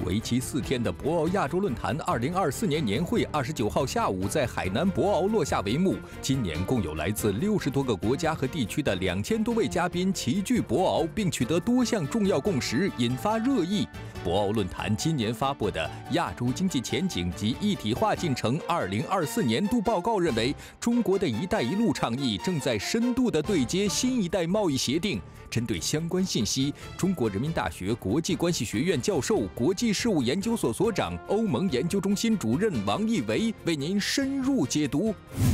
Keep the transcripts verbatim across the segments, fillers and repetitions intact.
为期四天的博鳌亚洲论坛二零二四年年会，二十九号下午在海南博鳌落下帷幕。今年共有来自六十多个国家和地区的两千多位嘉宾齐聚博鳌，并取得多项重要共识，引发热议。博鳌论坛今年发布的《亚洲经济前景及一体化进程二零二四年度报告》认为，中国的一带一路倡议正在深度地对接新一代贸易协定。针对相关信息，中国人民大学国际关系学院教授、国际事务研究所所长、欧盟研究中心主任王毅维为您深入解读。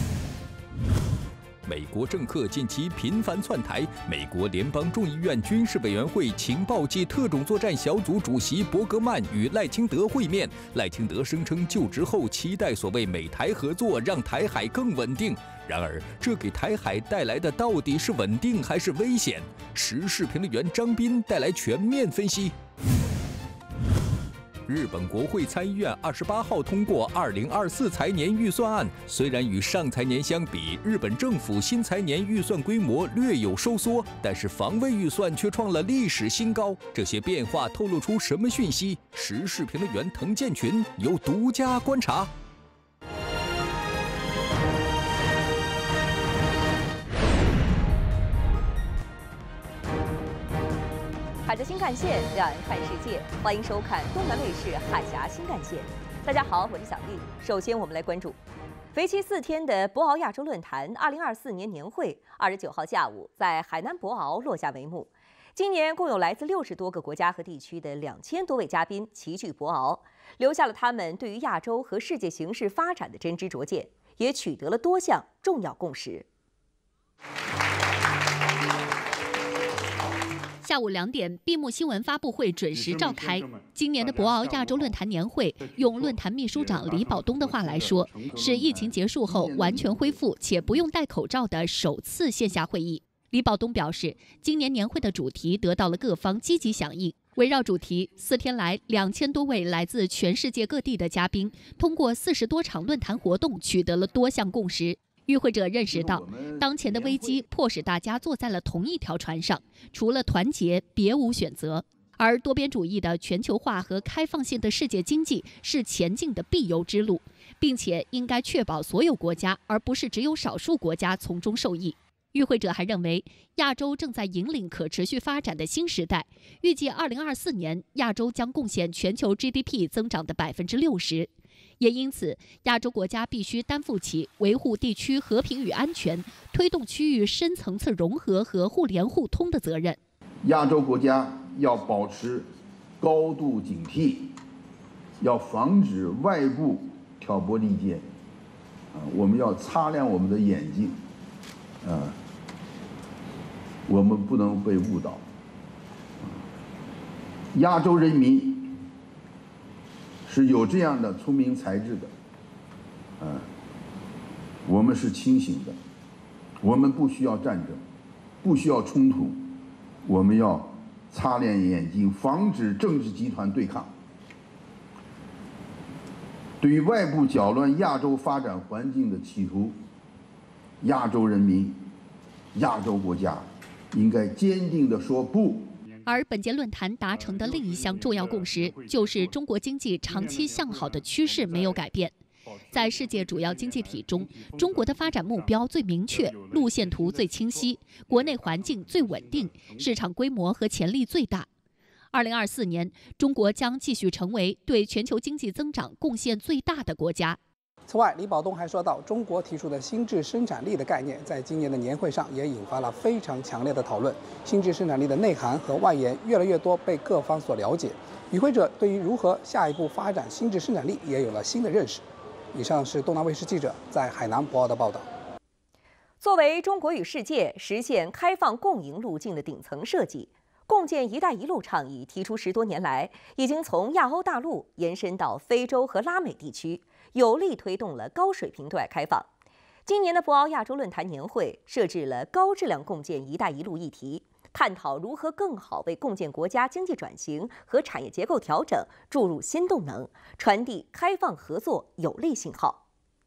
美国政客近期频繁窜台，美国联邦众议院军事委员会情报及特种作战小组主席伯格曼与赖清德会面。赖清德声称就职后期待所谓美台合作，让台海更稳定。然而，这给台海带来的到底是稳定还是危险？时事评论员张斌带来全面分析。日本国会参议院二十八号通过二零二四财年预算案，虽然与上财年相比，日本政府新财年预算规模略有收缩，但是防卫预算却创了历史新高。这些变化透露出什么讯息？时事评论员滕建群有独家观察。 海峡新干线，两岸看世界，欢迎收看东南卫视海峡新干线。大家好，我是小丽。首先，我们来关注为期四天的博鳌亚洲论坛二零二四年年会，二十九号下午在海南博鳌落下帷幕。今年共有来自六十多个国家和地区的两千多位嘉宾齐聚博鳌，留下了他们对于亚洲和世界形势发展的真知灼见，也取得了多项重要共识。 下午两点，闭幕新闻发布会准时召开。今年的博鳌亚洲论坛年会，用论坛秘书长李保东的话来说，是疫情结束后完全恢复且不用戴口罩的首次线下会议。李保东表示，今年年会的主题得到了各方积极响应。围绕主题，四天来，两千多位来自全世界各地的嘉宾，通过四十多场论坛活动，取得了多项共识。与会者认识到，当前的危机迫使大家坐在了同一条船上，除了团结，别无选择。而多边主义的全球化和开放性的世界经济是前进的必由之路，并且应该确保所有国家，而不是只有少数国家从中受益。与会者还认为，亚洲正在引领可持续发展的新时代，预计二零二四年亚洲将贡献全球 G D P 增长的百分之六十。也因此，亚洲国家必须担负起维护地区和平与安全、推动区域深层次融合和互联互通的责任。 亚洲国家要保持高度警惕，要防止外部挑拨离间。啊，我们要擦亮我们的眼睛，啊，我们不能被误导。亚洲人民是有这样的聪明才智的，啊，我们是清醒的，我们不需要战争，不需要冲突，我们要擦亮眼睛，防止政治集团对抗。对于外部搅乱亚洲发展环境的企图，亚洲人民、亚洲国家应该坚定地说不。 而本届论坛达成的另一项重要共识，就是中国经济长期向好的趋势没有改变。在世界主要经济体中，中国的发展目标最明确，路线图最清晰，国内环境最稳定，市场规模和潜力最大。二零二四年，中国将继续成为对全球经济增长贡献最大的国家。 此外，李保东还说到，中国提出的新质生产力的概念，在今年的年会上也引发了非常强烈的讨论。新质生产力的内涵和外延越来越多被各方所了解，与会者对于如何下一步发展新质生产力也有了新的认识。以上是东南卫视记者在海南博鳌的报道。 作为中国与世界实现开放共赢路径的顶层设计，共建“一带一路”倡议提出十多年来，已经从亚欧大陆延伸到非洲和拉美地区，有力推动了高水平对外开放。今年的博鳌亚洲论坛年会设置了高质量共建“一带一路”议题，探讨如何更好为共建国家经济转型和产业结构调整注入新动能，传递开放合作有力信号。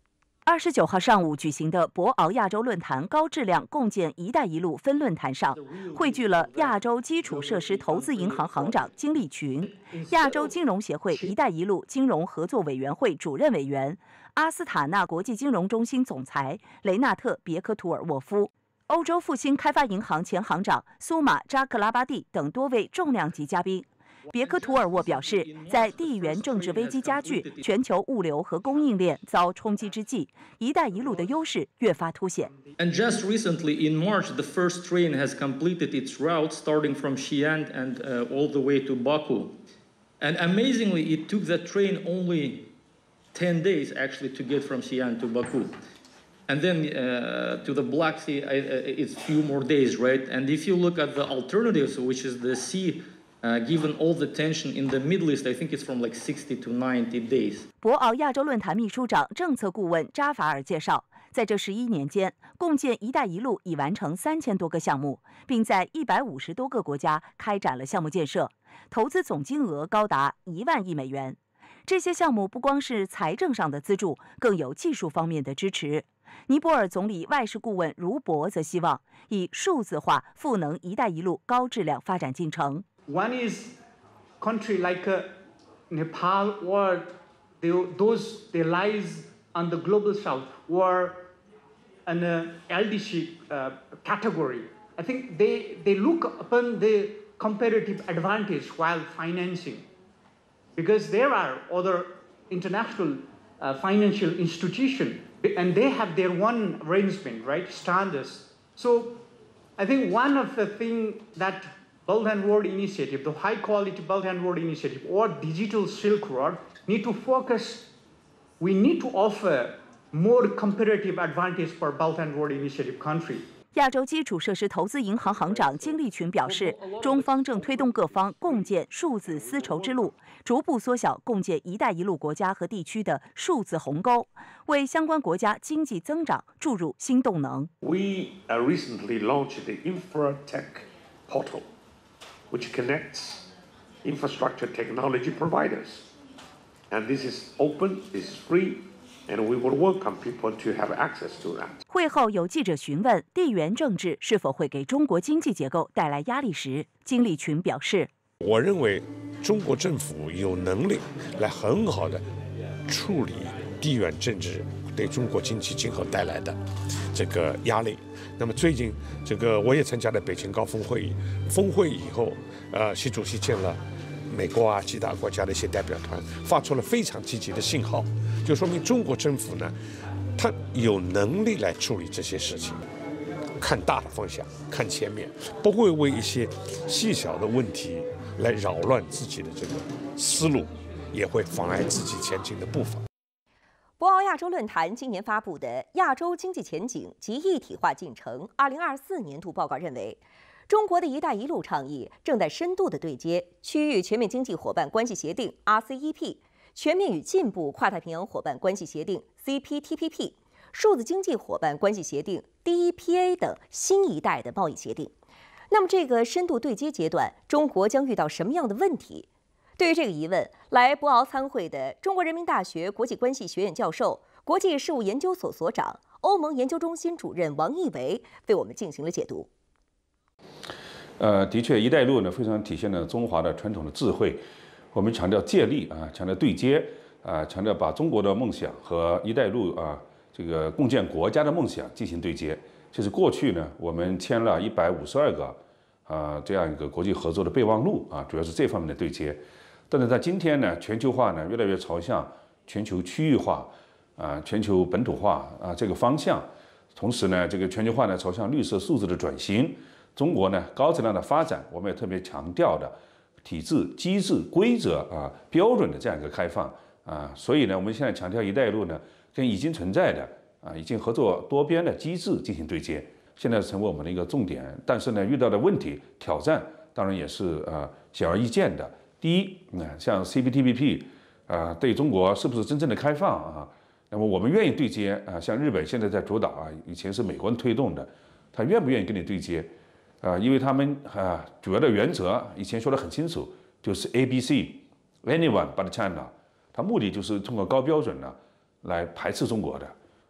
二十九号上午举行的博鳌亚洲论坛高质量共建“一带一路”分论坛上，汇聚了亚洲基础设施投资银行行长金立群、亚洲金融协会“一带一路”金融合作委员会主任委员、阿斯塔纳国际金融中心总裁雷纳特·别克图尔沃夫、欧洲复兴开发银行前行长苏马扎克拉巴蒂等多位重量级嘉宾。别克图尔沃表示，在地缘政治危机加剧、全球物流和供应链遭冲击之际，“一带一路”的优势越发凸显。 And just recently, in March, the first train has completed its route, starting from Xi'an and uh, all the way to Baku. And amazingly, it took that train only ten days actually to get from Xi'an to Baku. And then uh, to the Black Sea, uh, it's a few more days, right? And if you look at the alternatives, which is the sea. Uh, given all the tension in the Middle East, I think it's from like sixty to ninety days. 博鳌亚洲论坛秘书长、政策顾问扎法尔介绍，在这十一年间，共建“一带一路”已完成三千多个项目，并在一百五十多个国家开展了项目建设，投资总金额高达一万亿美元。这些项目不光是财政上的资助，更有技术方面的支持。尼泊尔总理外事顾问茹博则希望以数字化赋能“一带一路”高质量发展进程。 One is country like uh, Nepal, or they, those they lies on the global south, or an uh, L D C uh, category. I think they, they look upon the comparative advantage while financing, because there are other international uh, financial institutions, and they have their own arrangement, right, standards. So I think one of the things that Belt and Road Initiative, the high-quality Belt and Road Initiative, or Digital Silk Road, need to focus. We need to offer more comparative advantage for Belt and Road Initiative country. 亚洲基础设施投资银行行长金立群表示，中方正推动各方共建数字丝绸之路，逐步缩小共建“一带一路”国家和地区的数字鸿沟，为相关国家经济增长注入新动能。 We recently launched the InfraTech portal, which connects infrastructure technology providers. And this is open, this is free, and we will welcome people to have access to that. 会后有记者询问地缘政治是否会给中国经济结构带来压力时，金立群表示：“ 我认为中国政府有能力来很好的处理地缘政治对中国经济今后带来的这个压力。那么最近这个我也参加了北京高峰会议，峰会以后，呃，习主席见了美国啊其他国家的一些代表团，发出了非常积极的信号，就说明中国政府呢，他有能力来处理这些事情，看大的方向，看前面，不会为一些细小的问题来扰乱自己的这个思路，也会妨碍自己前进的步伐。” 博鳌亚洲论坛今年发布的《亚洲经济前景及一体化进程二零二四年度报告》认为，中国的一带一路倡议正在深度的对接区域全面经济伙伴关系协定 R C E P、全面与进步跨太平洋伙伴关系协定 C P T P P、数字经济伙伴关系协定 D E P A 等新一代的贸易协定。那么，这个深度对接阶段，中国将遇到什么样的问题？对于这个疑问，来博鳌参会的中国人民大学国际关系学院教授、国际事务研究所所长、欧盟研究中心主任王毅维为我们进行了解读。 呃，的确，“一带一路”呢非常体现了中华的传统的智慧。我们强调借力啊，强调对接啊，强调把中国的梦想和“一带一路”啊这个共建国家的梦想进行对接。就是过去呢，我们签了一百五十二个啊这样一个国际合作的备忘录啊，主要是这方面的对接。但是在今天呢，全球化呢越来越朝向全球区域化啊、全球本土化啊这个方向，同时呢，这个全球化呢朝向绿色数字的转型，中国呢高质量的发展，我们也特别强调的体制、机制、规则啊标准的这样一个开放啊，所以呢，我们现在强调“一带一路”呢跟已经存在的啊已经合作多边的机制进行对接，现在成为我们的一个重点。但是呢，遇到的问题挑战当然也是呃显而易见的。第一，那像 C P T P P， 啊，对中国是不是真正的开放啊？那么我们愿意对接啊，像日本现在在主导啊，以前是美国人推动的，他愿不愿意跟你对接啊？因为他们啊主要的原则以前说得很清楚，就是 A B C，anyone but China， 它目的就是通过高标准呢来排斥中国的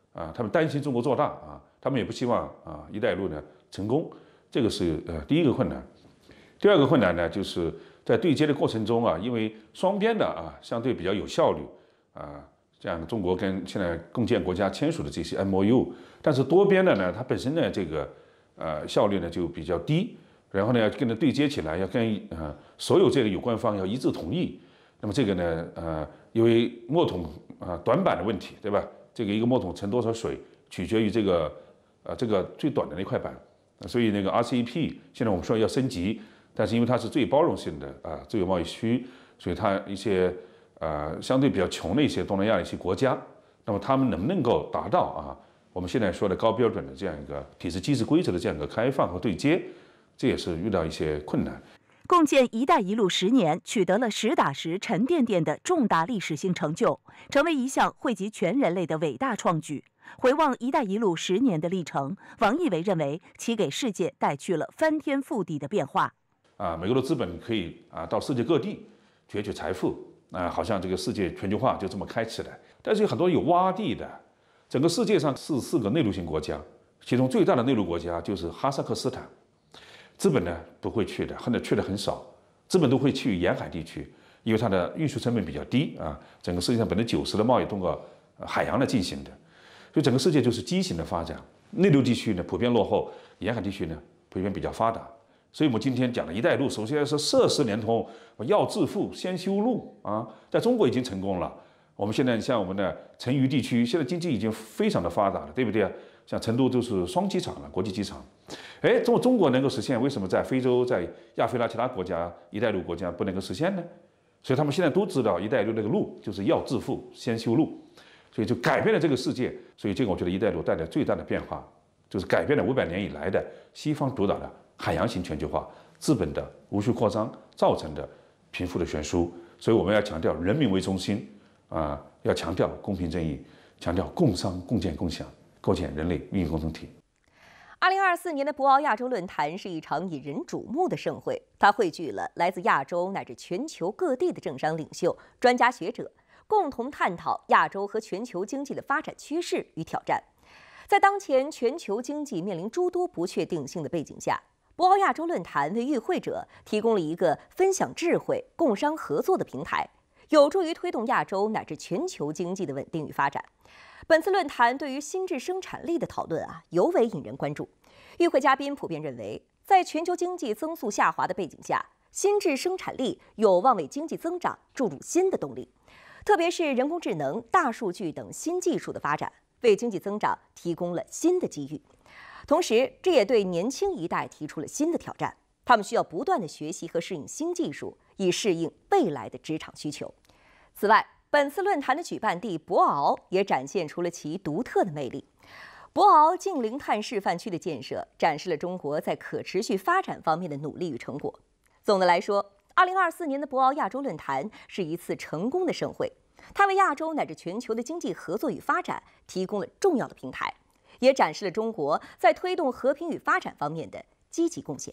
啊，他们担心中国做大啊，他们也不希望啊“一带一路”呢成功，这个是呃第一个困难。第二个困难呢，就是在对接的过程中啊，因为双边的啊相对比较有效率啊，像中国跟现在共建国家签署的这些 M O U， 但是多边的呢，它本身呢这个呃效率呢就比较低。然后呢，要跟它对接起来，要跟呃所有这个有关方要一致同意。那么这个呢，呃，因为墨桶啊、呃、短板的问题，对吧？这个一个墨桶盛多少水，取决于这个呃这个最短的那块板。所以那个 R C E P 现在我们说要升级，但是因为它是最包容性的啊、呃、自由贸易区，所以它一些呃相对比较穷的一些东南亚的一些国家，那么他们能不能够达到啊我们现在说的高标准的这样一个体制机制规则的这样一个开放和对接？这也是遇到一些困难。 共建“一带一路”十年，取得了实打实、沉甸甸的重大历史性成就，成为一项惠及全人类的伟大创举。回望“一带一路”十年的历程，王毅伟认为其给世界带去了翻天覆地的变化。 啊，美国的资本可以啊到世界各地攫取财富，啊，好像这个世界全球化就这么开启来。但是有很多有洼地的，整个世界上四四个内陆型国家，其中最大的内陆国家就是哈萨克斯坦。资本呢不会去的，或者去的很少，资本都会去沿海地区，因为它的运输成本比较低啊。整个世界上百分之九十的贸易通过海洋来进行的，所以整个世界就是畸形的发展。内陆地区呢普遍落后，沿海地区呢普遍比较发达。所以我们今天讲的一带一路，首先是设施连通，要致富先修路啊，在中国已经成功了。我们现在像我们的成渝地区，现在经济已经非常的发达了，对不对啊？像成都都是双机场了，国际机场。哎，中中国能够实现，为什么在非洲、在亚非拉其他国家、一带一路国家不能够实现呢？所以他们现在都知道一带一路那个路就是要致富先修路，所以就改变了这个世界。所以这个我觉得一带一路带来最大的变化，就是改变了五百年以来的西方主导的海洋型全球化、资本的无序扩张造成的贫富的悬殊。所以我们要强调人民为中心啊、呃，要强调公平正义，强调共商共建共享，构建人类命运共同体。 二零二四年的博鳌亚洲论坛是一场引人瞩目的盛会，它汇聚了来自亚洲乃至全球各地的政商领袖、专家学者，共同探讨亚洲和全球经济的发展趋势与挑战。在当前全球经济面临诸多不确定性的背景下，博鳌亚洲论坛为与会者提供了一个分享智慧、共商合作的平台，有助于推动亚洲乃至全球经济的稳定与发展。本次论坛对于新质生产力的讨论啊，尤为引人关注。与会嘉宾普遍认为，在全球经济增速下滑的背景下，新质生产力有望为经济增长注入新的动力，特别是人工智能、大数据等新技术的发展，为经济增长提供了新的机遇。同时，这也对年轻一代提出了新的挑战，他们需要不断的学习和适应新技术，以适应未来的职场需求。此外，本次论坛的举办地博鳌也展现出了其独特的魅力。博鳌净零碳示范区的建设，展示了中国在可持续发展方面的努力与成果。总的来说，二零二四年的博鳌亚洲论坛是一次成功的盛会，它为亚洲乃至全球的经济合作与发展提供了重要的平台，也展示了中国在推动和平与发展方面的积极贡献。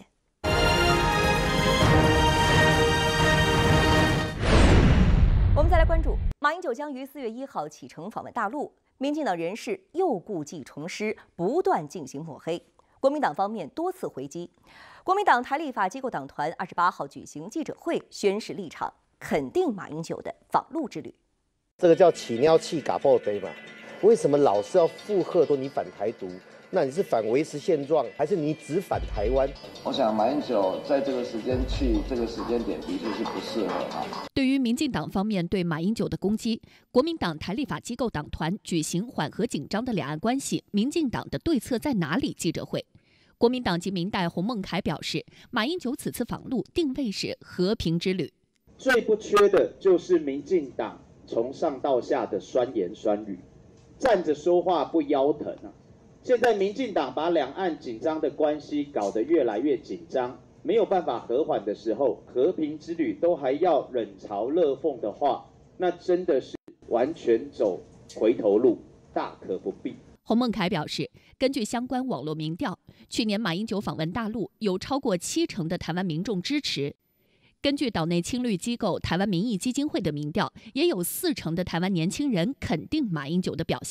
我们再来关注，马英九将于四月一号启程访问大陆，民进党人士又故技重施，不断进行抹黑。国民党方面多次回击。国民党台立法机构党团二十八号举行记者会，宣示立场，肯定马英九的访陆之旅。 这个叫起尿气嘎爆堆嘛？为什么老是要附和说你反台独？那你是反维持现状，还是你只反台湾？ 我想马英九在这个时间去这个时间点的确是不适合他。 对于民进党方面对马英九的攻击，国民党台立法机构党团举行缓和紧张的两岸关系，民进党的对策在哪里记者会。国民党籍民代洪孟凯表示，马英九此次访陆定位是和平之旅。 最不缺的就是民进党从上到下的酸言酸语，站着说话不腰疼啊！现在民进党把两岸紧张的关系搞得越来越紧张，没有办法和缓的时候，和平之旅都还要冷嘲热讽的话，那真的是完全走回头路，大可不必。 洪孟凯表示，根据相关网络民调，去年马英九访问大陆，有超过七成的台湾民众支持。根据岛内青绿机构台湾民意基金会的民调，也有四成的台湾年轻人肯定马英九的表现。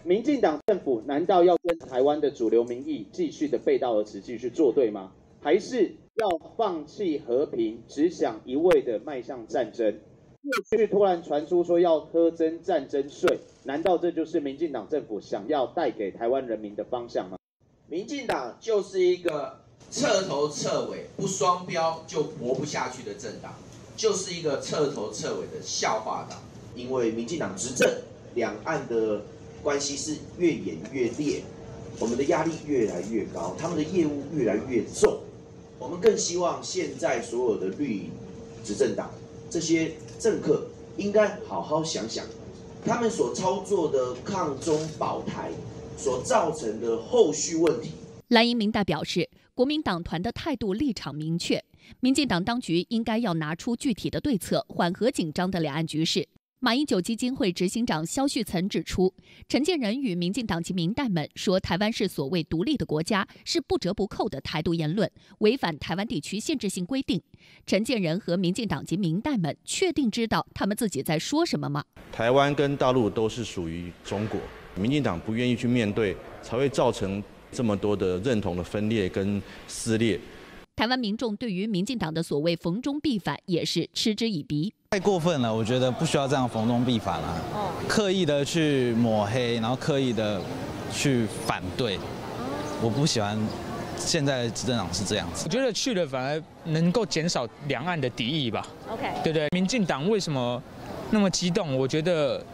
民进党政府难道要跟台湾的主流民意继续的背道而驰，继续作对吗？还是要放弃和平，只想一味的迈向战争？过去突然传出说要苛征战争税，难道这就是民进党政府想要带给台湾人民的方向吗？ 民进党就是一个彻头彻尾不双标就活不下去的政党，就是一个彻头彻尾的笑话党。因为民进党执政，两岸的关系是越演越烈，我们的压力越来越高，他们的业务越来越重。我们更希望现在所有的绿营执政党这些政客应该好好想想，他们所操作的抗中保台所造成的后续问题。 蓝营民代表示，国民党团的态度立场明确，民进党当局应该要拿出具体的对策，缓和紧张的两岸局势。马英九基金会执行长萧旭岑指出，陈建仁与民进党及民代们说台湾是所谓独立的国家，是不折不扣的台独言论，违反台湾地区限制性规定。陈建仁和民进党及民代们确定知道他们自己在说什么吗？ 台湾跟大陆都是属于中国，民进党不愿意去面对，才会造成这么多的认同的分裂跟撕裂。 台湾民众对于民进党的所谓逢中必反也是嗤之以鼻。 太过分了，我觉得不需要这样逢中必反了、啊，刻意的去抹黑，然后刻意的去反对，我不喜欢现在的执政党是这样子。 我觉得去了反而能够减少两岸的敌意吧。 OK， 对对，民进党为什么那么激动？我觉得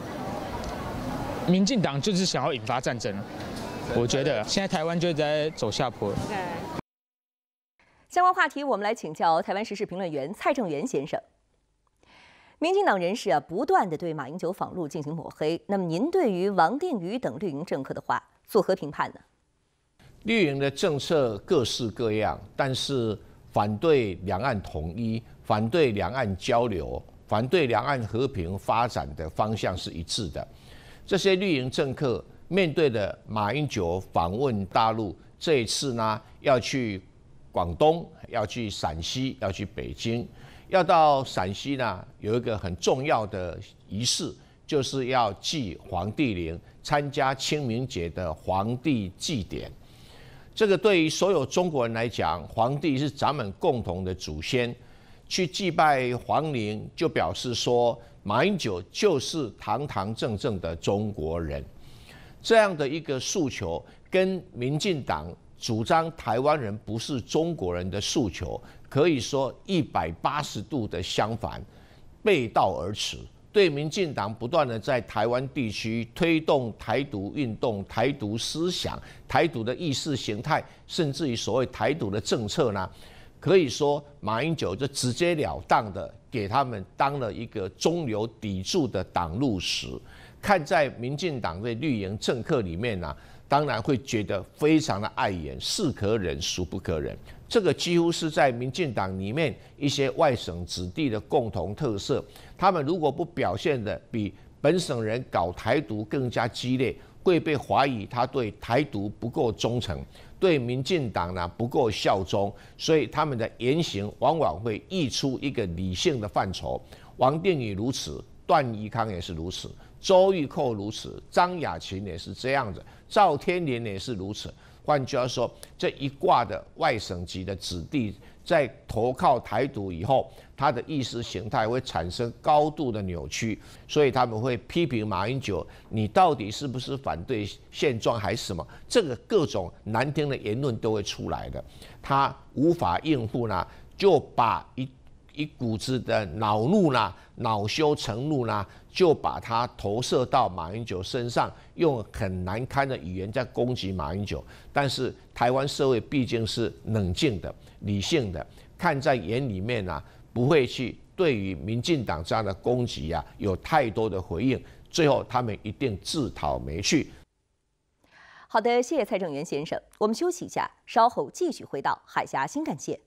民进党就是想要引发战争。我觉得现在台湾就在走下坡。 Okay. 相关话题，我们来请教台湾时事评论员蔡正元先生。民进党人士啊，不断的对马英九访陆进行抹黑。那么，您对于王定宇等绿营政客的话作何评判呢？ 绿营的政策各式各样，但是反对两岸统一、反对两岸交流、反对两岸和平发展的方向是一致的。这些绿营政客面对的马英九访问大陆，这一次呢，要去广东，要去陕西，要去北京。要到陕西呢，有一个很重要的仪式，就是要祭黄帝陵，参加清明节的黄帝祭典。这个对于所有中国人来讲，黄帝是咱们共同的祖先，去祭拜皇陵，就表示说马英九就是堂堂正正的中国人。这样的一个诉求，跟民进党主张台湾人不是中国人的诉求，可以说一百八十度的相反，背道而驰。对民进党不断的在台湾地区推动台独运动、台独思想、台独的意识形态，甚至于所谓台独的政策呢，可以说马英九就直截了当的给他们当了一个中流砥柱的挡路石。看在民进党的绿营政客里面呢、啊，当然会觉得非常的碍眼，是可忍孰不可忍。这个几乎是在民进党里面一些外省子弟的共同特色。他们如果不表现的比本省人搞台独更加激烈，会被怀疑他对台独不够忠诚，对民进党呢不够效忠，所以他们的言行往往会溢出一个理性的范畴。王定宇如此，段宜康也是如此，周玉蔻如此，张雅琴也是这样子，赵天麟也是如此。换句话说，这一挂的外省籍的子弟在投靠台独以后，他的意识形态会产生高度的扭曲，所以他们会批评马英九，你到底是不是反对现状还是什么？这个各种难听的言论都会出来的。他无法应付呢，就把一一股子的恼怒呢、恼羞成怒呢，就把它投射到马英九身上，用很难堪的语言在攻击马英九。但是台湾社会毕竟是冷静的、理性的，看在眼里面啊，不会去对于民进党这样的攻击啊有太多的回应。最后他们一定自讨没趣。 好的，谢谢蔡正元先生。我们休息一下，稍后继续回到海峡新干线。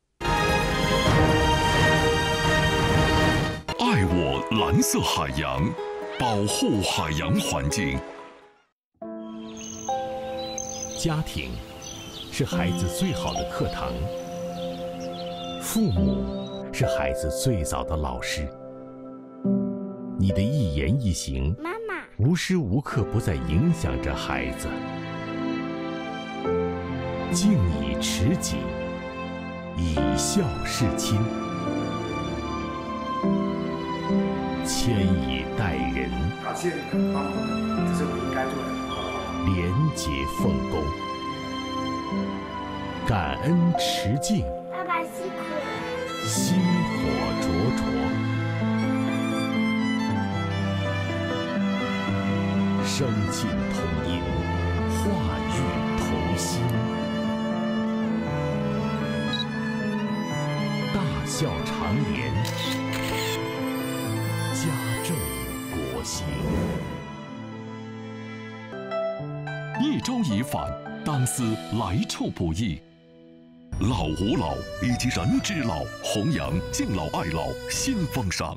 爱我蓝色海洋，保护海洋环境。家庭是孩子最好的课堂，父母是孩子最早的老师。你的一言一行， 妈妈无时无刻不在影响着孩子。敬以持己，以孝事亲，谦以待人， 感谢你们帮我们，这是我应该做的。 廉洁奉公，感恩持敬， 爸爸辛苦了， 薪火灼灼，声尽同音，化育同心，大孝长联，家政国兴。 一朝已返，当思来处不易。老吾老以及人之老，弘扬敬老爱老新风尚。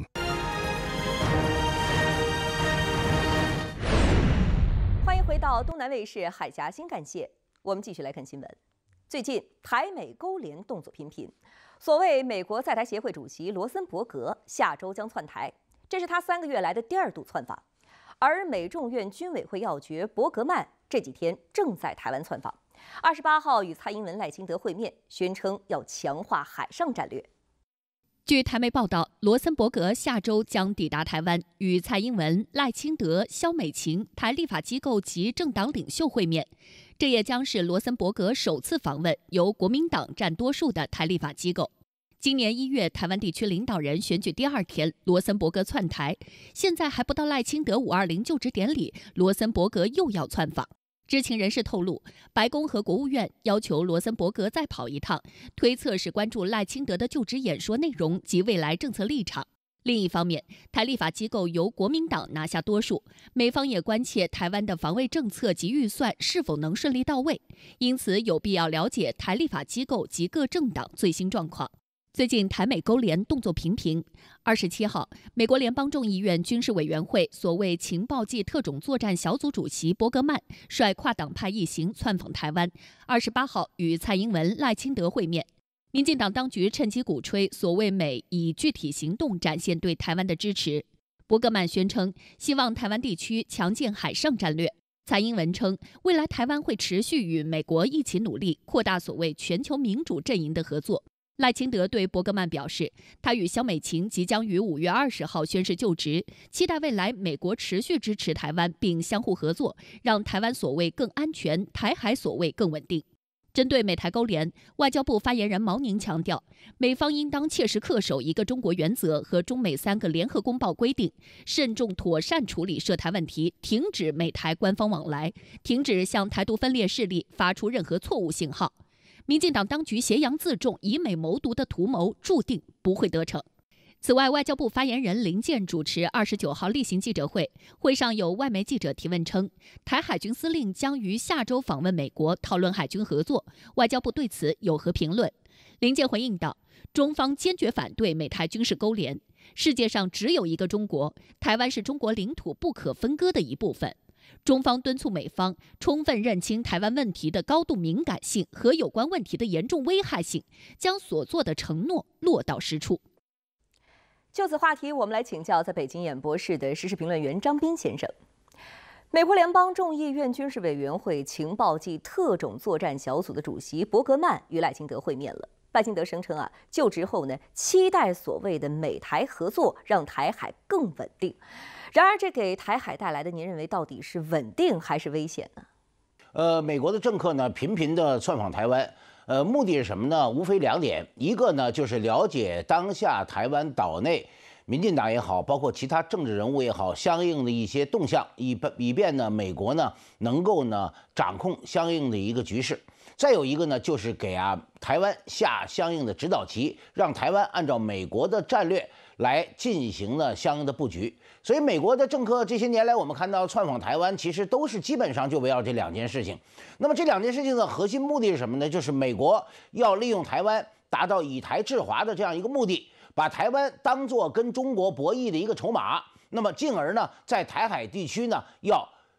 欢迎回到东南卫视海峡新干线，我们继续来看新闻。最近台美勾连动作频频，所谓美国在台协会主席罗森伯格下周将窜台，这是他三个月来的第二度窜访。而美众院军委会要诀伯格曼这几天正在台湾窜访，二十八号与蔡英文、赖清德会面，宣称要强化海上战略。 据台媒报道，罗森伯格下周将抵达台湾，与蔡英文、赖清德、萧美琴、台立法机构及政党领袖会面。这也将是罗森伯格首次访问由国民党占多数的台立法机构。今年一月，台湾地区领导人选举第二天，罗森伯格窜台。现在还不到赖清德五二零就职典礼，罗森伯格又要窜访。知情人士透露，白宫和国务院要求罗森伯格再跑一趟，推测是关注赖清德的就职演说内容及未来政策立场。另一方面，台立法机构由国民党拿下多数，美方也关切台湾的防卫政策及预算是否能顺利到位，因此有必要了解台立法机构及各政党最新状况。最近台美勾连动作频频。二十七号，美国联邦众议院军事委员会所谓情报暨特种作战小组主席伯格曼率跨党派一行窜访台湾。二十八号与蔡英文、赖清德会面。民进党当局趁机鼓吹所谓美以具体行动展现对台湾的支持。伯格曼宣称，希望台湾地区强健海上战略。蔡英文称，未来台湾会持续与美国一起努力，扩大所谓全球民主阵营的合作。赖清德对伯格曼表示，他与萧美琴即将于五月二十号宣誓就职，期待未来美国持续支持台湾，并相互合作，让台湾所谓更安全，台海所谓更稳定。针对美台勾连，外交部发言人毛宁强调，美方应当切实恪守一个中国原则和中美三个联合公报规定，慎重妥善处理涉台问题，停止美台官方往来，停止向台独分裂势力发出任何错误信号。民进党当局挟洋自重、以美谋独的图谋，注定不会得逞。此外，外交部发言人林健主持二十九号例行记者会，会上有外媒记者提问称，台海军司令将于下周访问美国，讨论海军合作。外交部对此有何评论？林健回应道，中方坚决反对美台军事勾连。世界上只有一个中国，台湾是中国领土不可分割的一部分。中方敦促美方充分认清台湾问题的高度敏感性和有关问题的严重危害性，将所做的承诺落到实处。 就此话题，我们来请教在北京演播室的时事评论员张斌先生。美国联邦众议院军事委员会情报暨特种作战小组的主席伯格曼与赖清德会面了。赖清德声称啊，就职后呢，期待所谓的美台合作，让台海更稳定。然而，这给台海带来的，您认为到底是稳定还是危险呢？ 呃，美国的政客呢，频频的窜访台湾，呃，目的是什么呢？无非两点，一个呢就是了解当下台湾岛内民进党也好，包括其他政治人物也好，相应的一些动向，以以便呢美国呢能够呢掌控相应的一个局势。再有一个呢，就是给啊台湾下相应的指导棋，让台湾按照美国的战略来进行呢相应的布局。所以美国的政客这些年来，我们看到窜访台湾，其实都是基本上就围绕这两件事情。那么这两件事情的核心目的是什么呢？就是美国要利用台湾达到以台制华的这样一个目的，把台湾当作跟中国博弈的一个筹码。那么进而呢，在台海地区呢要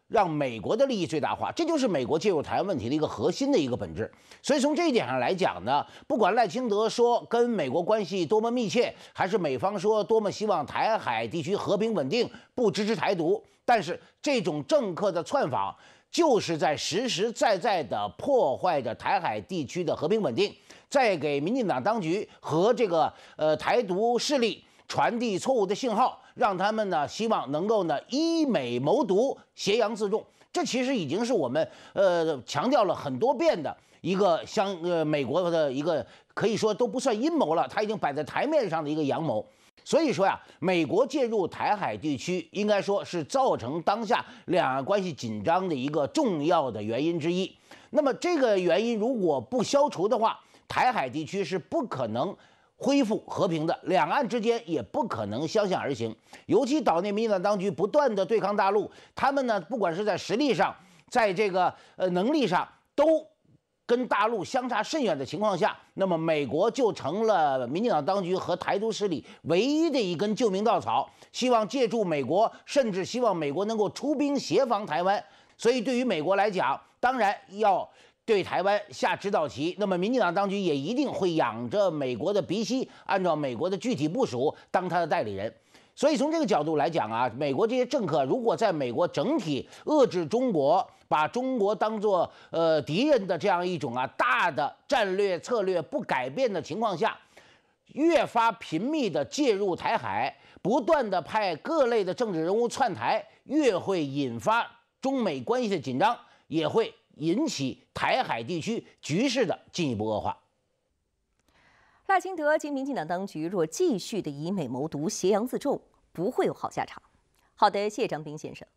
让美国的利益最大化，这就是美国介入台湾问题的一个核心的一个本质。所以从这一点上来讲呢，不管赖清德说跟美国关系多么密切，还是美方说多么希望台海地区和平稳定，不支持台独，但是这种政客的窜访，就是在实实在在的破坏着台海地区的和平稳定，在给民进党当局和这个呃台独势力传递错误的信号，让他们呢希望能够呢以美谋独，挟洋自重。这其实已经是我们呃强调了很多遍的一个相呃美国的一个可以说都不算阴谋了，它已经摆在台面上的一个阳谋。所以说呀，美国介入台海地区，应该说是造成当下两岸关系紧张的一个重要的原因之一。那么这个原因如果不消除的话，台海地区是不可能恢复和平的，两岸之间也不可能相向而行。尤其岛内民进党当局不断的对抗大陆，他们呢不管是在实力上，在这个呃能力上，都跟大陆相差甚远的情况下，那么美国就成了民进党当局和台独势力唯一的一根救命稻草，希望借助美国，甚至希望美国能够出兵协防台湾。所以对于美国来讲，当然要对台湾下指导棋，那么民进党当局也一定会仰着美国的鼻息，按照美国的具体部署当他的代理人。所以从这个角度来讲啊，美国这些政客如果在美国整体遏制中国，把中国当作呃敌人的这样一种啊大的战略策略不改变的情况下，越发频密的介入台海，不断的派各类的政治人物窜台，越会引发中美关系的紧张，也会引起台海地区局势的进一步恶化。 赖清德及民进党当局若继续的以美谋独、挟洋自重，不会有好下场。好的，谢谢张斌先生。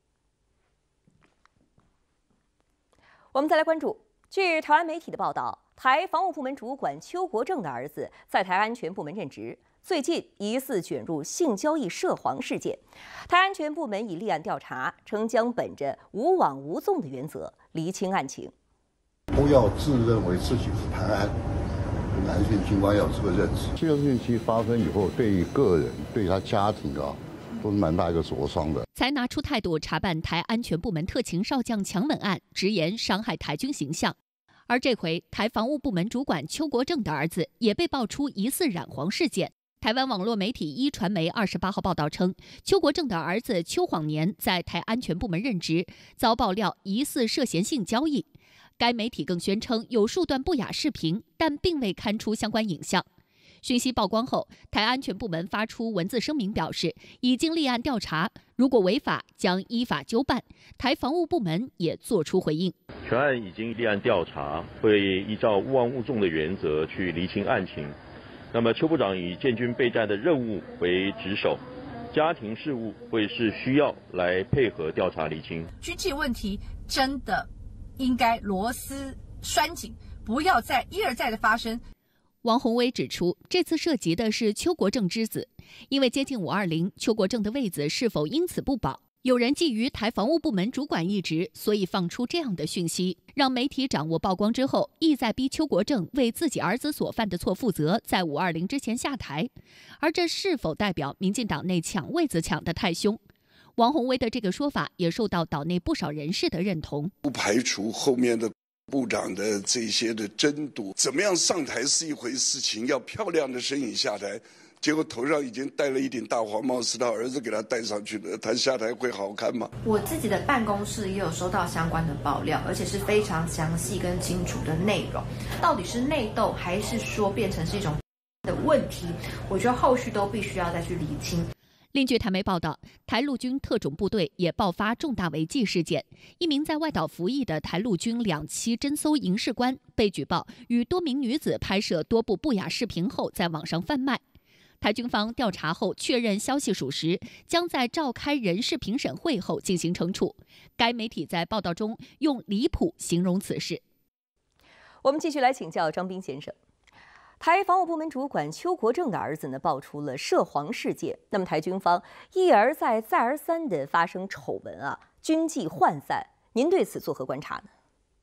我们再来关注，据台湾媒体的报道，台防务部门主管邱国正的儿子在台安全部门任职，最近疑似卷入性交易涉黄事件。台安全部门已立案调查，称将本着无枉无纵的原则厘清案情。 不要自认为自己是台安。男性军官要有这个认识，这个事情其实发生以后，对个人、对他家庭啊，都是蛮大一个灼伤的。 才拿出态度查办台安全部门特勤少将强吻案，直言伤害台军形象。而这回台防务部门主管邱国正的儿子也被爆出疑似染黄事件。台湾网络媒体一传媒二十八号报道称，邱国正的儿子邱晃年在台安全部门任职，遭爆料疑似涉嫌性交易。该媒体更宣称有数段不雅视频，但并未刊出相关影像。讯息曝光后，台安全部门发出文字声明表示，已经立案调查，如果违法将依法纠办。台防务部门也作出回应， 全案已经立案调查，会依照勿忘勿纵的原则去厘清案情。那么邱部长以建军备战的任务为职守，家庭事务会是需要来配合调查厘清。 军纪问题真的应该螺丝拴紧，不要再一而再的发生。 王宏威指出，这次涉及的是邱国正之子，因为接近五二零，邱国正的位子是否因此不保？有人觊觎台防务部门主管一职，所以放出这样的讯息，让媒体掌握曝光之后，意在逼邱国正为自己儿子所犯的错负责，在五二零之前下台。而这是否代表民进党内抢位子抢得太凶？王宏威的这个说法也受到岛内不少人士的认同， 不排除后面的部长的这些的争夺，怎么样上台是一回事情，要漂亮的身影下台，结果头上已经戴了一顶大黄帽，是他儿子给他戴上去的，他下台会好看吗？ 我自己的办公室也有收到相关的爆料，而且是非常详细跟清楚的内容，到底是内斗还是说变成是一种的问题，我觉得后续都必须要再去厘清。 另据台媒报道，台陆军特种部队也爆发重大违纪事件，一名在外岛服役的台陆军两栖侦搜营士官被举报与多名女子拍摄多部不雅视频后在网上贩卖。台军方调查后确认消息属实，将在召开人事评审会后进行惩处。该媒体在报道中用离谱形容此事。 我们继续来请教张斌先生。台防务部门主管邱国正的儿子呢，爆出了涉黄事件。那么台军方一而再、再而三的发生丑闻啊，军纪涣散。您对此作何观察呢？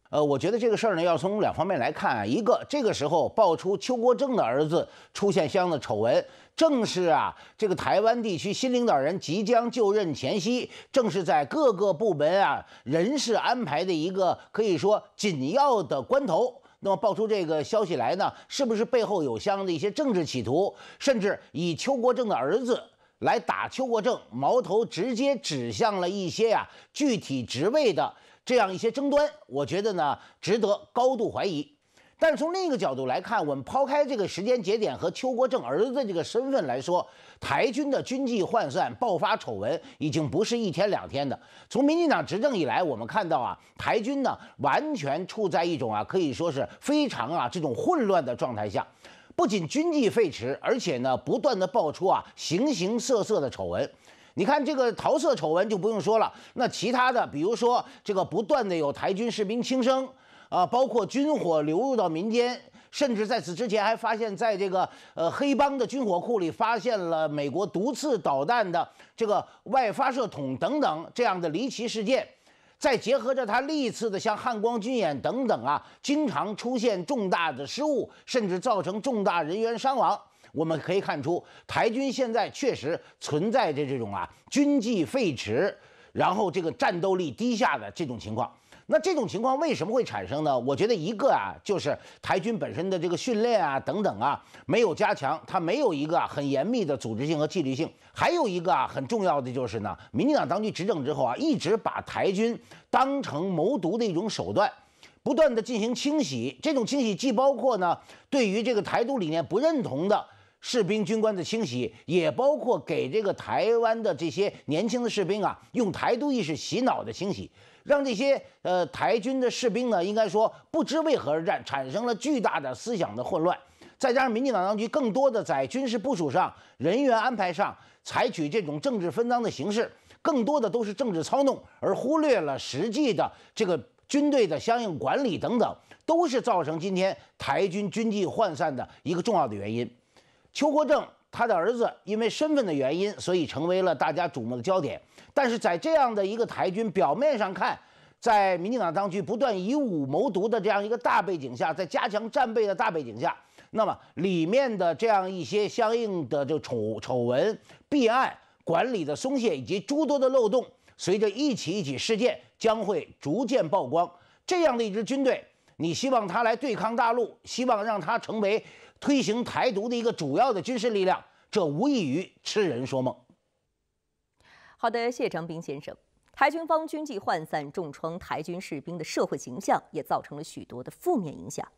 呃，我觉得这个事儿呢，要从两方面来看。一个，这个时候爆出邱国正的儿子出现相应的丑闻，正是啊，这个台湾地区新领导人即将就任前夕，正是在各个部门啊人事安排的一个可以说紧要的关头。那么爆出这个消息来呢，是不是背后有相应的一些政治企图，甚至以邱国正的儿子来打邱国正，矛头直接指向了一些啊具体职位的这样一些争端，我觉得呢值得高度怀疑。但是从另一个角度来看，我们抛开这个时间节点和邱国正儿子这个身份来说，台军的军纪涣散、爆发丑闻已经不是一天两天的。从民进党执政以来，我们看到啊，台军呢完全处在一种啊可以说是非常啊这种混乱的状态下，不仅军纪废弛，而且呢不断的爆出啊形形色色的丑闻。你看这个桃色丑闻就不用说了，那其他的，比如说这个不断的有台军士兵轻生，啊，包括军火流入到民间，甚至在此之前还发现，在这个呃黑帮的军火库里发现了美国毒刺导弹的这个外发射筒等等这样的离奇事件，再结合着他历次的像汉光军演等等啊，经常出现重大的失误，甚至造成重大人员伤亡。我们可以看出，台军现在确实存在着这种啊军纪废弛，然后这个战斗力低下的这种情况。那这种情况为什么会产生呢？我觉得一个啊，就是台军本身的这个训练啊等等啊没有加强，它没有一个啊很严密的组织性和纪律性。还有一个啊很重要的就是呢，民进党当局执政之后啊，一直把台军当成谋独的一种手段，不断的进行清洗。这种清洗既包括呢对于这个台独理念不认同的士兵军官的清洗，也包括给这个台湾的这些年轻的士兵啊用台独意识洗脑的清洗，让这些呃台军的士兵呢，应该说不知为何而战，产生了巨大的思想的混乱。再加上民进党当局更多的在军事部署上、人员安排上采取这种政治分赃的形式，更多的都是政治操弄，而忽略了实际的这个军队的相应管理等等，都是造成今天台军军纪涣散的一个重要的原因。邱国正他的儿子因为身份的原因，所以成为了大家瞩目的焦点。但是在这样的一个台军表面上看，在民进党当局不断以武谋独的这样一个大背景下，在加强战备的大背景下，那么里面的这样一些相应的这丑丑闻、弊案、管理的松懈以及诸多的漏洞，随着一起一起事件将会逐渐曝光。这样的一支军队，你希望他来对抗大陆，希望让他成为推行台独的一个主要的军事力量，这无异于痴人说梦。 好的，谢谢张斌先生。台军方军纪涣散，重创台军士兵的社会形象，也造成了许多的负面影响。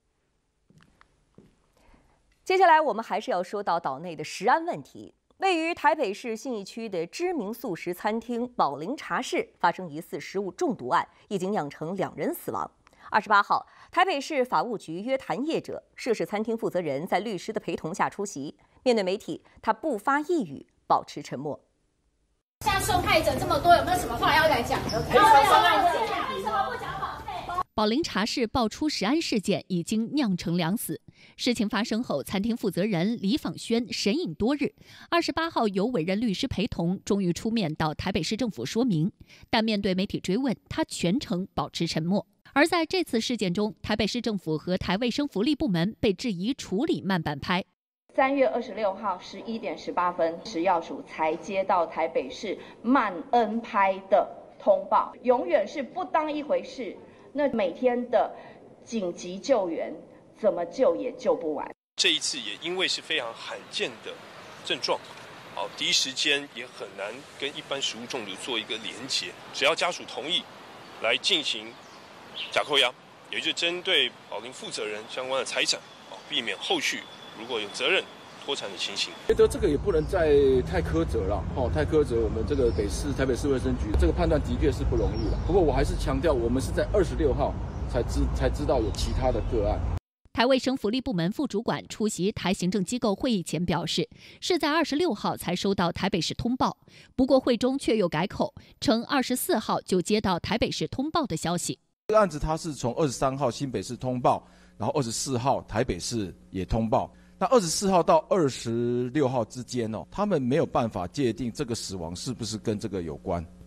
接下来我们还是要说到岛内的食安问题。位于台北市信义区的知名素食餐厅宝林茶室发生疑似食物中毒案，已经酿成两人死亡。二十八号，台北市法务局约谈业者，涉事餐厅负责人在律师的陪同下出席。面对媒体，他不发一语，保持沉默。 现在受害者这么多，有没有什么话要来讲的？为什么不讲好？ 宝林茶室爆出食安事件，已经酿成两死。事情发生后，餐厅负责人李访轩神隐多日，二十八号由委任律师陪同，终于出面到台北市政府说明。但面对媒体追问，他全程保持沉默。而在这次事件中，台北市政府和台卫生福利部门被质疑处理慢半拍。 三月二十六号十一点十八分，食药署才接到台北市慢恩拍的通报，永远是不当一回事。那每天的紧急救援，怎么救也救不完。 这一次也因为是非常罕见的症状，好，第一时间也很难跟一般食物中毒做一个连结。只要家属同意，来进行假扣押，也就是针对宝林负责人相关的财产，避免后续如果有责任脱产的情形。 觉得这个也不能再太苛责了，哦，太苛责我们这个北市台北市卫生局这个判断的确是不容易了。不过我还是强调，我们是在二十六号才知才知道有其他的个案。 台卫生福利部门副主管出席台行政机构会议前表示，是在二十六号才收到台北市通报，不过会中却又改口，称二十四号就接到台北市通报的消息。 这个案子它是从二十三号新北市通报，然后二十四号台北市也通报。那二十四号到二十六号之间哦，他们没有办法界定这个死亡是不是跟这个有关。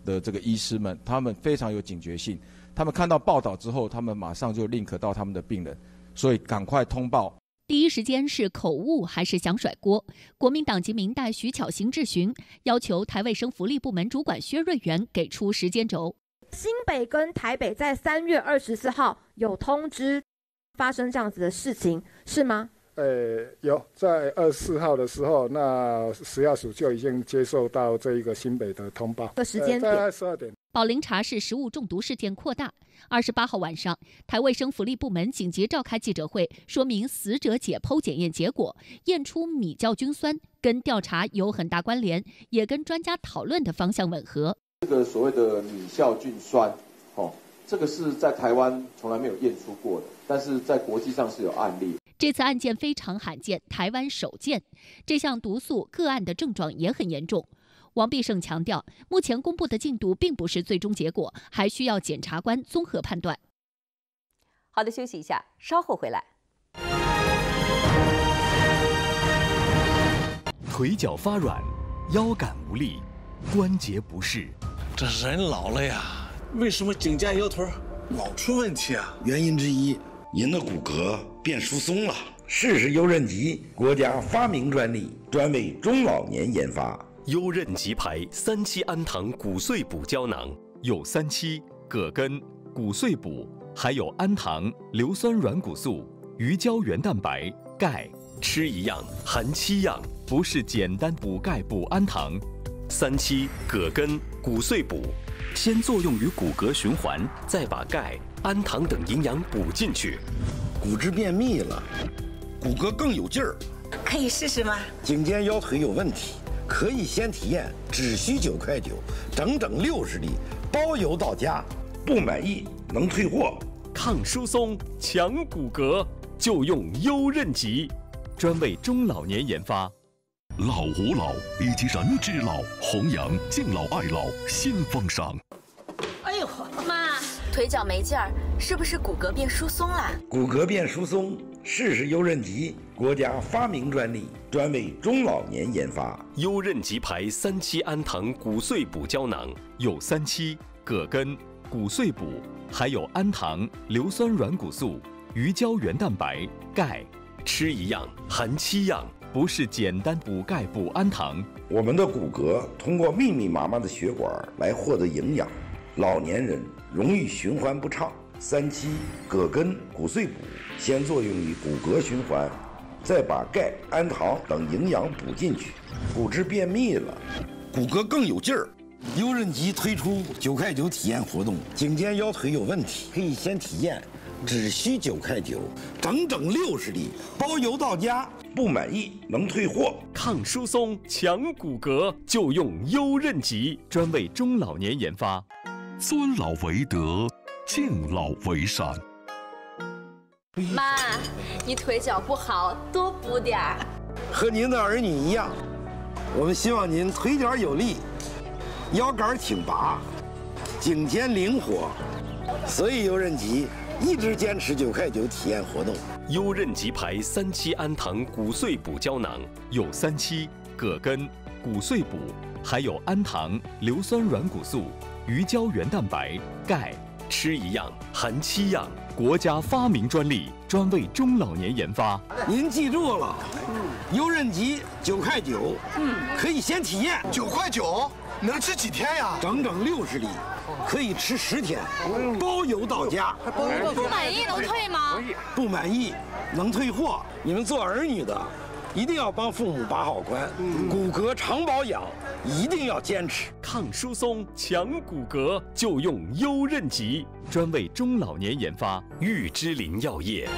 的这个医师们，他们非常有警觉性，他们看到报道之后，他们马上就link到他们的病人，所以赶快通报。 第一时间是口误还是想甩锅？国民党籍民代徐巧芯质询，要求台卫生福利部门主管薛瑞元给出时间轴。 新北跟台北在三月二十四号有通知发生这样子的事情，是吗？ 呃，有，在二十四号的时候，那食药署就已经接受到这一个新北的通报。 这时间点， 在十二点。 宝林茶室食物中毒事件扩大。二十八号晚上，台卫生福利部门紧急召开记者会，说明死者解剖检验结果验出米酵菌酸，跟调查有很大关联，也跟专家讨论的方向吻合。 这个所谓的米酵菌酸，哦，这个是在台湾从来没有验出过的，但是在国际上是有案例。 这次案件非常罕见，台湾首见。这项毒素个案的症状也很严重。王必胜强调，目前公布的进度并不是最终结果，还需要检察官综合判断。 好的，休息一下，稍后回来。 腿脚发软，腰杆无力，关节不适。 这人老了呀，为什么颈肩腰腿老出问题啊？ 原因之一，您的骨骼变疏松了。试试优韧极，国家发明专利，专为中老年研发。 优韧极牌三七氨糖骨碎补胶囊，有三七、葛根、骨碎补，还有氨糖、硫酸软骨素、鱼胶原蛋白、钙，吃一样含七样，不是简单补钙补氨糖。三七、葛根、骨碎补，先作用于骨骼循环，再把钙、氨糖等营养补进去。 骨质便秘了，骨骼更有劲儿， 可以试试吗？ 颈肩腰腿有问题。可以先体验，只需九块九，整整六十粒，包邮到家。不满意能退货。 抗疏松、强骨骼，就用优韧极，专为中老年研发。 老吾老以及人之老，弘扬敬老爱老新风尚。 哎呦，妈，腿脚没劲儿，是不是骨骼变疏松了？ 骨骼变疏松，试试优韧极，国家发明专利，专为中老年研发。 优韧极牌三七氨糖骨碎补胶囊，有三七、葛根、骨碎补，还有氨糖、硫酸软骨素、鱼胶原蛋白、钙，吃一样含七样，不是简单补钙补氨糖。 我们的骨骼通过密密麻麻的血管来获得营养，老年人容易循环不畅。三七、葛根、骨碎补先作用于骨骼循环，再把钙、氨糖等营养补进去。骨质便秘了，骨骼更有劲儿。优韧极推出九块九体验活动，颈肩腰腿有问题可以先体验，只需九块九，整整六十粒，包邮到家。不满意能退货。 抗疏松、强骨骼，就用优韧极，专为中老年研发。尊老为德，敬老为善。 妈，你腿脚不好，多补点儿。 和您的儿女一样，我们希望您腿脚有力，腰杆挺拔，颈肩灵活，所以优韧极一直坚持九块九体验活动。 优韧极牌三七氨糖骨碎补胶囊，有三七、葛根、骨碎补，还有氨糖、硫酸软骨素、鱼胶原蛋白、钙，吃一样含七样，国家发明专利，专为中老年研发。 您记住了，优韧极九块九，嗯，可以先体验。 九块九能吃几天呀？ 整整六十粒，可以吃十天，包邮到家。 不满意能退吗？ 不满意能退货。你们做儿女的，一定要帮父母把好关，骨骼常保养，一定要坚持。 抗疏松、强骨骼，就用优韧极，专为中老年研发。玉芝林药业。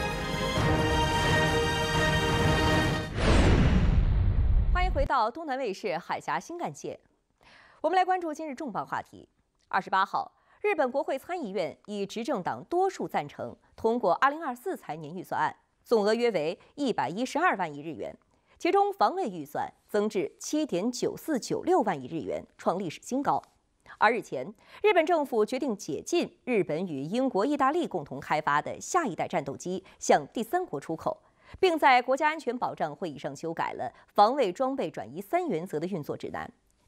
欢迎回到东南卫视海峡新干线，我们来关注今日重磅话题。二十八号，日本国会参议院以执政党多数赞成通过二零二四财年预算案，总额约为一百一十二万亿日元，其中防卫预算增至七点九四九六万亿日元，创历史新高。而日前，日本政府决定解禁日本与英国、意大利共同开发的下一代战斗机向第三国出口，并在国家安全保障会议上修改了防卫装备转移三原则的运作指南。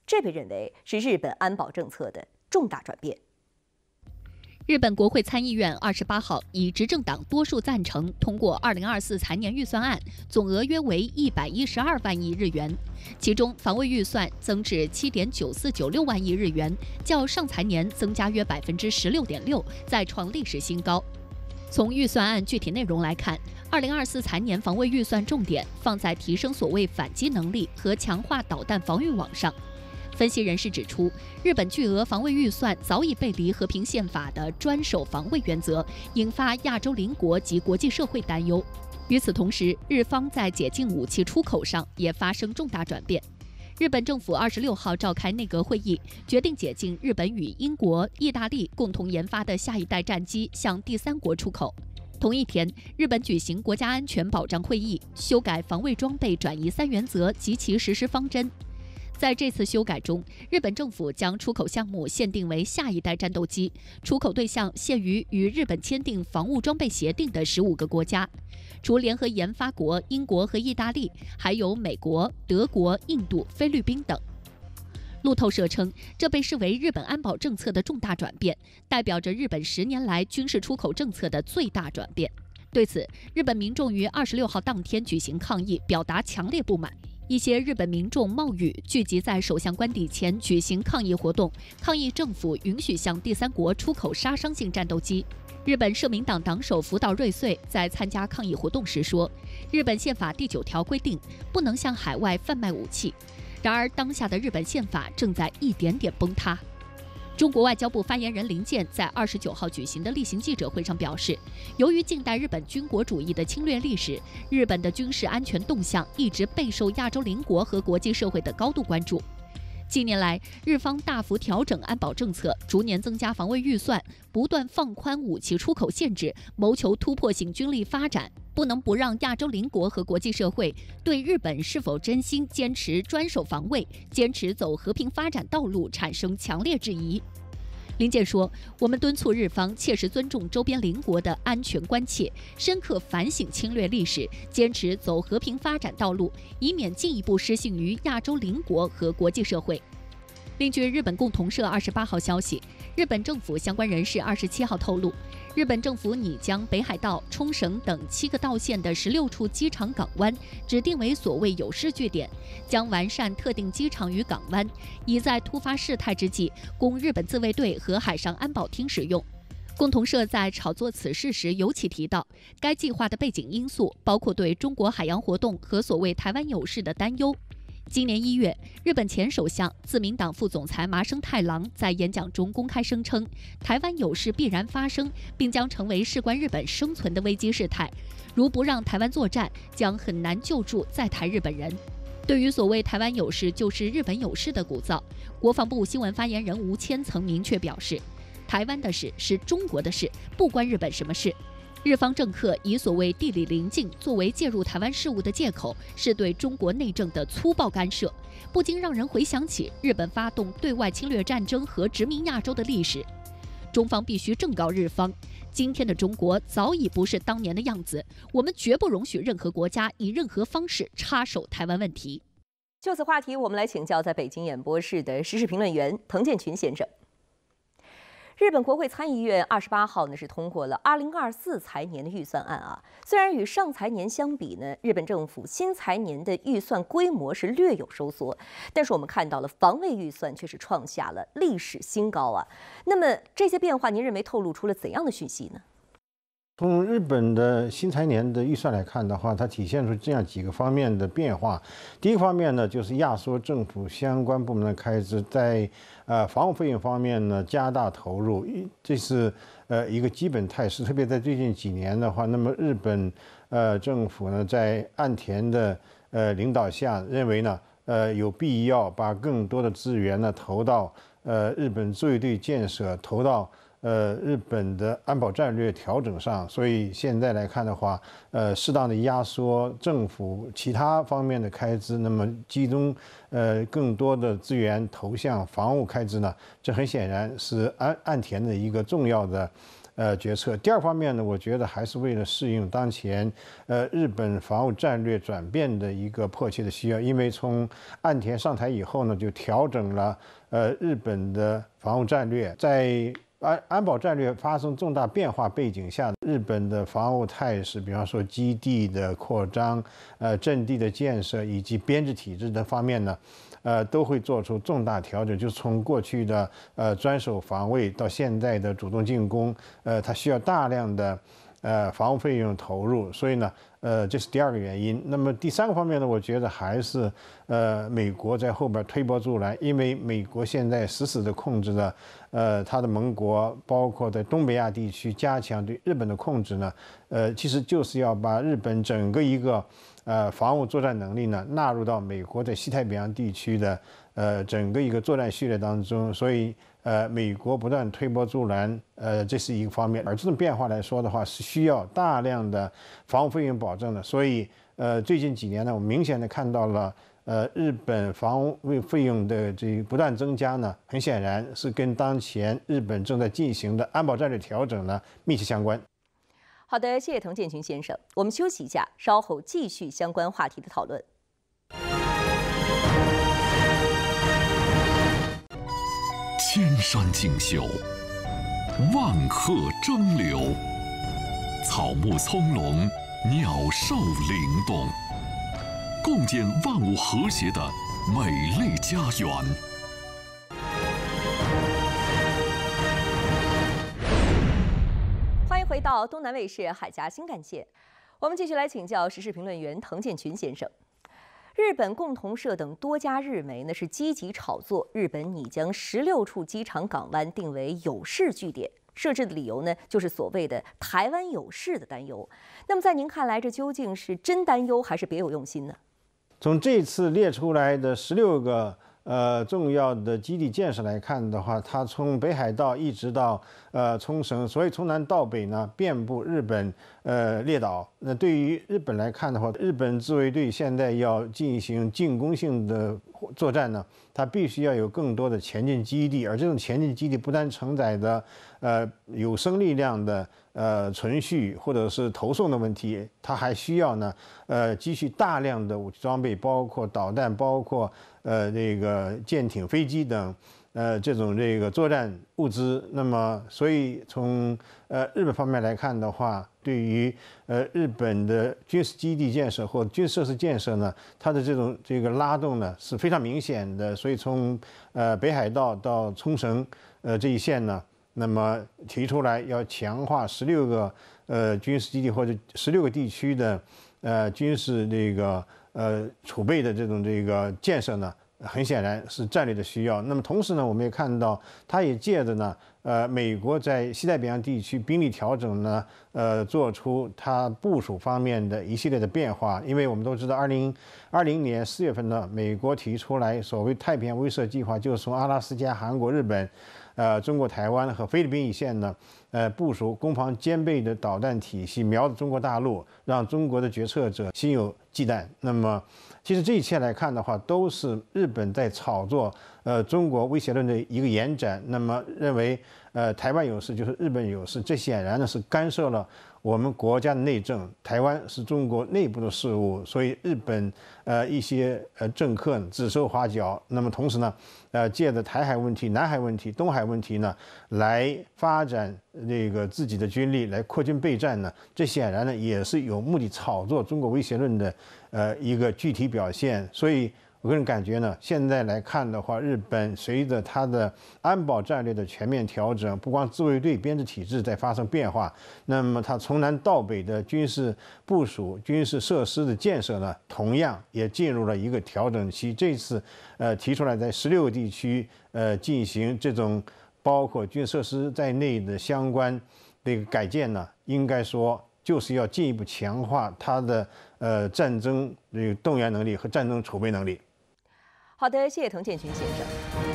这被认为是日本安保政策的重大转变。 日本国会参议院二十八号以执政党多数赞成通过二零二四财年预算案，总额约为一百一十二万亿日元，其中防卫预算增至七点九四九六万亿日元，较上财年增加约百分之十六点六，再创历史新高。从预算案具体内容来看，二零二四财年防卫预算重点放在提升所谓反击能力和强化导弹防御网上。分析人士指出，日本巨额防卫预算早已背离和平宪法的专守防卫原则，引发亚洲邻国及国际社会担忧。与此同时，日方在解禁武器出口上也发生重大转变。日本政府二十六号召开内阁会议，决定解禁日本与英国、意大利共同研发的下一代战机向第三国出口。同一天，日本举行国家安全保障会议，修改防卫装备转移三原则及其实施方针。在这次修改中，日本政府将出口项目限定为下一代战斗机，出口对象限于与日本签订防务装备协定的十五个国家，除联合研发国英国和意大利，还有美国、德国、印度、菲律宾等。路透社称，这被视为日本安保政策的重大转变，代表着日本十年来军事出口政策的最大转变。对此，日本民众于二十六号当天举行抗议，表达强烈不满。一些日本民众冒雨聚集在首相官邸前举行抗议活动，抗议政府允许向第三国出口杀伤性战斗机。日本社民党党首福岛瑞穗在参加抗议活动时说，日本宪法第九条规定不能向海外贩卖武器，然而当下的日本宪法正在一点点崩塌。中国外交部发言人林健在二十九号举行的例行记者会上表示，由于近代日本军国主义的侵略历史，日本的军事安全动向一直备受亚洲邻国和国际社会的高度关注。近年来，日方大幅调整安保政策，逐年增加防卫预算，不断放宽武器出口限制，谋求突破性军力发展，不能不让亚洲邻国和国际社会对日本是否真心坚持专守防卫、坚持走和平发展道路产生强烈质疑。林健说，我们敦促日方切实尊重周边邻国的安全关切，深刻反省侵略历史，坚持走和平发展道路，以免进一步失信于亚洲邻国和国际社会。另据日本共同社二十八号消息，日本政府相关人士二十七号透露，日本政府拟将北海道、冲绳等七个道县的十六处机场港湾指定为所谓有事据点，将完善特定机场与港湾，以在突发事态之际供日本自卫队和海上安保厅使用。共同社在炒作此事时尤其提到，该计划的背景因素包括对中国海洋活动和所谓台湾有事的担忧。今年一月，日本前首相、自民党副总裁麻生太郎在演讲中公开声称，台湾有事必然发生，并将成为事关日本生存的危机事态。如不让台湾作战，将很难救助在台日本人。对于所谓台湾有事就是日本有事的鼓噪，国防部新闻发言人吴谦曾明确表示，台湾的事是中国的事，不关日本什么事。日方政客以所谓地理邻近作为介入台湾事务的借口，是对中国内政的粗暴干涉，不禁让人回想起日本发动对外侵略战争和殖民亚洲的历史。中方必须正告日方，今天的中国早已不是当年的样子，我们绝不容许任何国家以任何方式插手台湾问题。 就此话题，我们来请教在北京演播室的时事评论员滕建群先生。日本国会参议院二十八号呢是通过了二零二四财年的预算案啊。虽然与上财年相比呢，日本政府新财年的预算规模是略有收缩，但是我们看到了防卫预算却是创下了历史新高啊。那么这些变化，您认为透露出了怎样的讯息呢？ 从日本的新财年的预算来看的话，它体现出这样几个方面的变化。第一个方面呢，就是压缩政府相关部门的开支，在呃防务费用方面呢加大投入，这是呃一个基本态势。特别在最近几年的话，那么日本呃政府呢在岸田的呃领导下，认为呢呃有必要把更多的资源呢投到呃日本自卫队建设，投到呃，日本的安保战略调整上，所以现在来看的话，呃，适当的压缩政府其他方面的开支，那么集中呃更多的资源投向防务开支呢，这很显然是岸岸田的一个重要的呃决策。第二方面呢，我觉得还是为了适应当前呃日本防务战略转变的一个迫切的需要，因为从岸田上台以后呢，就调整了呃日本的防务战略，在安安保战略发生重大变化背景下，日本的防务态势，比方说基地的扩张、呃阵地的建设以及编制体制的方面呢，呃都会做出重大调整。就是从过去的呃专守防卫到现在的主动进攻，呃，它需要大量的呃防务费用投入，所以呢，呃，这是第二个原因。那么第三个方面呢，我觉得还是呃美国在后边推波助澜，因为美国现在死死地控制了呃它的盟国，包括在东北亚地区加强对日本的控制呢，呃，其实就是要把日本整个一个呃防务作战能力呢纳入到美国在西太平洋地区的呃整个一个作战序列当中，所以。呃，美国不断推波助澜，呃，这是一个方面。而这种变化来说的话，是需要大量的防务费用保证的。所以，呃，最近几年呢，我们明显的看到了，呃，日本防务费用的这不断增加呢，很显然是跟当前日本正在进行的安保战略调整呢密切相关。 好的，谢谢滕建群先生。我们休息一下，稍后继续相关话题的讨论。 千山竞秀，万壑争流，草木葱茏，鸟兽灵动，共建万物和谐的美丽家园。 欢迎回到东南卫视海峡新干线，我们继续来请教时事评论员滕建群先生。日本共同社等多家日媒呢是积极炒作日本拟将十六处机场港湾定为有事据点，设置的理由呢就是所谓的台湾有事的担忧。那么在您看来，这究竟是真担忧还是别有用心呢？ 从这次列出来的十六个呃重要的基地建设来看的话，它从北海道一直到呃冲绳，所以从南到北呢遍布日本呃列岛。那对于日本来看的话，日本自卫队现在要进行进攻性的作战呢，它必须要有更多的前进基地，而这种前进基地不单承载的呃有生力量的呃存续或者是投送的问题，它还需要呢呃积蓄大量的武器装备，包括导弹，包括呃这个舰艇、飞机等。呃，这种这个作战物资，那么所以从呃日本方面来看的话，对于呃日本的军事基地建设或军事设施建设呢，它的这种这个拉动呢是非常明显的。所以从呃北海道到冲绳呃这一线呢，那么提出来要强化十六个呃军事基地或者十六个地区的呃军事这个呃储备的这种这个建设呢。很显然是战略的需要。那么同时呢，我们也看到，它也借着呢，呃，美国在西太平洋地区兵力调整呢，呃，做出它部署方面的一系列的变化。因为我们都知道，二零二零年四月份呢，美国提出来所谓太平洋威慑计划，就是从阿拉斯加、韩国、日本。呃，中国台湾和菲律宾一线呢，呃，部署攻防兼备的导弹体系，瞄着中国大陆，让中国的决策者心有忌惮。那么，其实这一切来看的话，都是日本在炒作呃中国威胁论的一个延展。那么认为呃台湾有事就是日本有事，这显然呢是干涉了我们国家的内政。台湾是中国内部的事务，所以日本呃一些呃政客指手画脚。那么同时呢，呃借着台海问题、南海问题、东海问题呢，来发展这个自己的军力，来扩军备战呢，这显然呢也是有目的炒作中国威胁论的呃一个具体表现。所以我个人感觉呢，现在来看的话，日本随着它的安保战略的全面调整，不光自卫队编制体制在发生变化，那么它从南到北的军事部署、军事设施的建设呢，同样也进入了一个调整期。这次呃提出来在十六个地区呃进行这种包括军事设施在内的相关这个改建呢，应该说就是要进一步强化它的呃战争这个动员能力和战争储备能力。 好的，谢谢滕建群先生。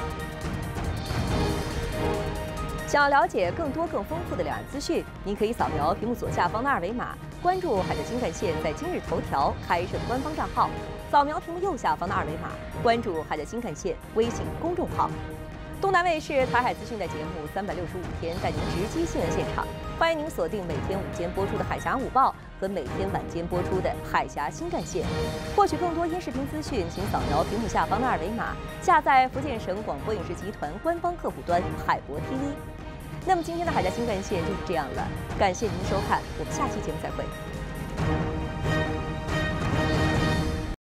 想要了解更多更丰富的两岸资讯，您可以扫描屏幕左下方的二维码，关注海峡新干线在今日头条开设的官方账号；扫描屏幕右下方的二维码，关注海峡新干线微信公众号。东南卫视台海资讯的节目三百六十五天带您直击新闻现场。 欢迎您锁定每天午间播出的《海峡午报》和每天晚间播出的《海峡新干线》。获取更多音视频资讯，请扫描屏幕下方的二维码，下载福建省广播影视集团官方客户端海博 T V。那么今天的《海峡新干线》就是这样了，感谢您收看，我们下期节目再会。